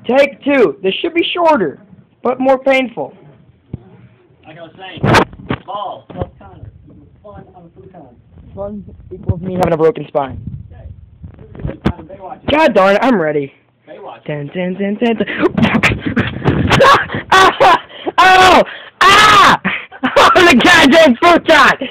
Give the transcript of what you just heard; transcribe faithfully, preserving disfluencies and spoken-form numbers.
Take two. This should be shorter, but more painful. Like I was saying, ball plus Connor equals fun on a futon. Fun equals me having a broken spine. Okay. Kind of Baywatch. God darn it, I'm ready. Baywatch. Dun, dun, dun, dun, dun. Ah! Oh! Ah! On the goddamn futon!